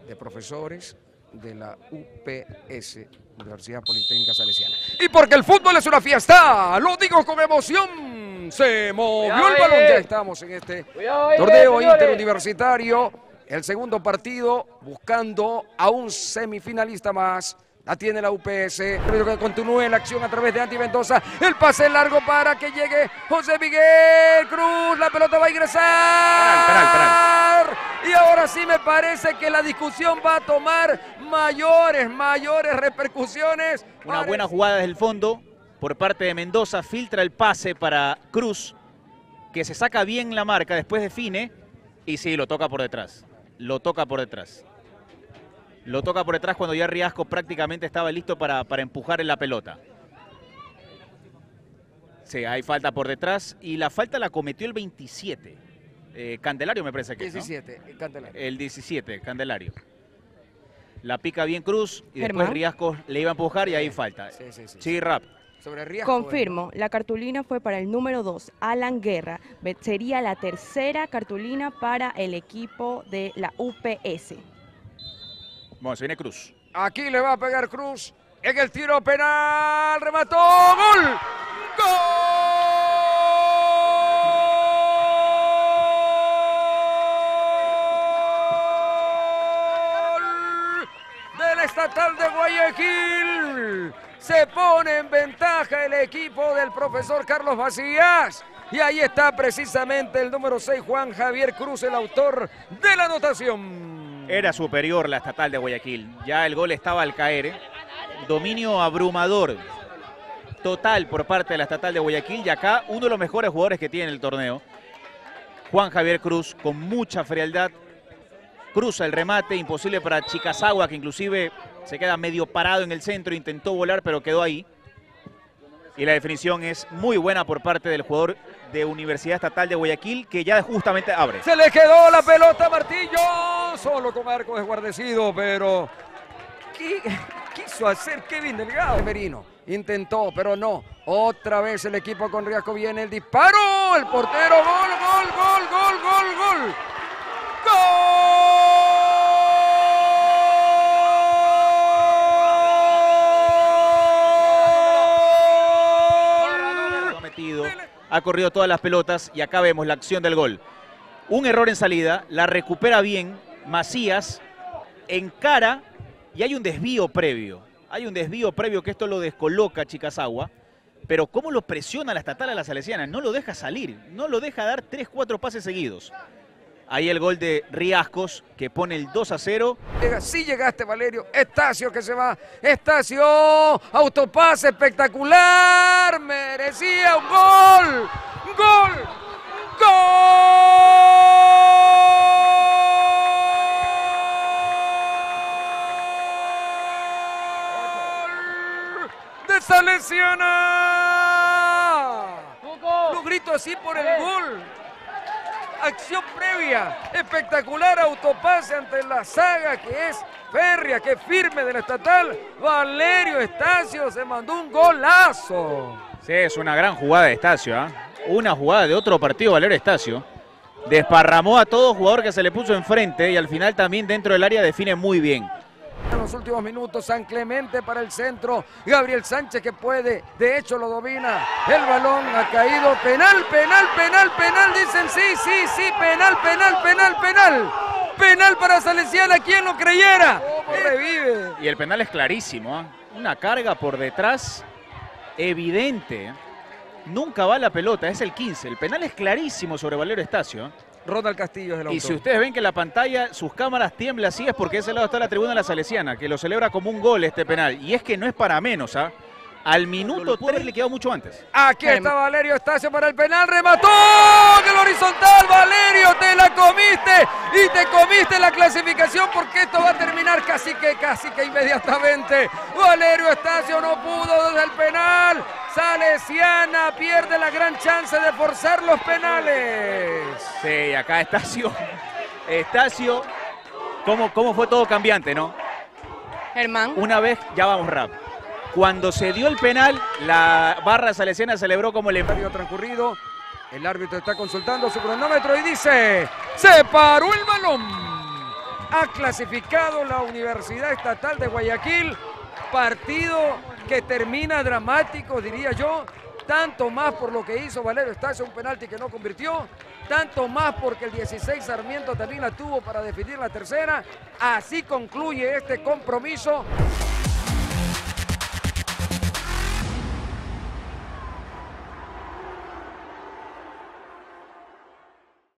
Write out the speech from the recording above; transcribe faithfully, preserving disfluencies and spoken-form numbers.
de profesores de la U P S, Universidad Politécnica Salesiana. Y porque el fútbol es una fiesta, lo digo con emoción, se movió Cuidado, el balón, eh. ya estamos en este Cuidado, torneo eh, interuniversitario, el segundo partido buscando a un semifinalista más. La tiene la U P S, pero que continúe la acción a través de Andy Mendoza. El pase largo para que llegue José Miguel Cruz. La pelota va a ingresar. Penal, penal, penal. Y ahora sí me parece que la discusión va a tomar mayores, mayores repercusiones. Una buena jugada desde el fondo por parte de Mendoza. Filtra el pase para Cruz, que se saca bien la marca, después define. Y sí, lo toca por detrás. Lo toca por detrás. Lo toca por detrás cuando ya Riascos prácticamente estaba listo para, para empujar en la pelota. Sí, hay falta por detrás y la falta la cometió el veintisiete. Eh, Candelario me parece que diecisiete, es, ¿no? Candelario. El diecisiete, Candelario. La pica bien Cruz y Germán. después Riascos le iba a empujar y ahí falta. Sí, sí, sí. Sí, Rap. Sobre Riascos. Confirmo, la cartulina fue para el número dos, Alan Guerra. Sería la tercera cartulina para el equipo de la U P S. Bueno, se viene Cruz. Aquí le va a pegar Cruz en el tiro penal. Remató. ¡Gol! ¡Gol! Del Estatal de Guayaquil. Se pone en ventaja el equipo del profesor Carlos Macías. Y ahí está precisamente el número seis, Juan Javier Cruz, el autor de la anotación. Era superior la Estatal de Guayaquil. Ya el gol estaba al caer. ¿eh? Dominio abrumador total por parte de la Estatal de Guayaquil. Y acá uno de los mejores jugadores que tiene el torneo, Juan Javier Cruz, con mucha frialdad. Cruza el remate, imposible para Chicasagua, que inclusive se queda medio parado en el centro. Intentó volar, pero quedó ahí. Y la definición es muy buena por parte del jugador de Universidad Estatal de Guayaquil, que ya justamente abre. Se le quedó la pelota a Martillo, solo con arco desguardecido, pero ¿qué quiso hacer Kevin Delgado? Merino intentó, pero no. Otra vez el equipo con Riascos, viene el disparo, el portero, gol, gol, gol, gol, gol, gol. ¡Gol! Ha corrido todas las pelotas y acá vemos la acción del gol. Un error en salida, la recupera bien Macías, encara y hay un desvío previo. Hay un desvío previo que esto lo descoloca a Chicasagua, pero cómo lo presiona la Estatal a la Salesiana, no lo deja salir, no lo deja dar tres, cuatro pases seguidos. Ahí el gol de Riascos que pone el dos a cero. Sí llegaste, Valerio. Estacio que se va. Estacio. Autopase espectacular. Merecía un gol. Gol. Gol. De Salesiana. Lo grito así por el gol. Acción previa, espectacular autopase ante la saga que es férrea, que es firme de la Estatal. Valerio Estacio se mandó un golazo. Sí, es una gran jugada de Estacio, ¿eh? Una jugada de otro partido, Valerio Estacio. Desparramó a todo jugador que se le puso enfrente y al final también dentro del área define muy bien. En los últimos minutos, San Clemente para el centro. Gabriel Sánchez que puede, de hecho lo domina. El balón ha caído. Penal, penal, penal, penal. Dicen sí, sí, sí. Penal, penal, penal, penal. Penal para Salesiana, quien lo creyera. ¿Cómo revive? Y el penal es clarísimo, ¿eh? Una carga por detrás evidente. Nunca va la pelota, es el quince. El penal es clarísimo sobre Valerio Estacio, ¿eh? Ronald Castillo es el autor. Y si ustedes ven que en la pantalla sus cámaras tiemblan así, es porque de ese lado está la tribuna de la Salesiana, que lo celebra como un gol este penal. Y es que no es para menos, ¿ah? ¿eh? Al minuto tres le quedó mucho antes. Aquí está Valerio Estacio para el penal. Remató del horizontal. Valerio, te la comiste. Y te comiste la clasificación porque esto va a terminar casi que, casi que inmediatamente. Valerio Estacio no pudo desde el penal. Salesiana pierde la gran chance de forzar los penales. Sí, acá Estacio. Estacio, ¿cómo, cómo fue todo cambiante, no? Germán. Una vez, ya vamos rap. Cuando se dio el penal, la barra salesiana celebró como el empate transcurrido. El árbitro está consultando su cronómetro y dice: se paró el balón. Ha clasificado la Universidad Estatal de Guayaquil. Partido que termina dramático, diría yo. Tanto más por lo que hizo Valerio Estacio, un penalti que no convirtió. Tanto más porque el dieciséis Sarmiento también la tuvo para definir la tercera. Así concluye este compromiso.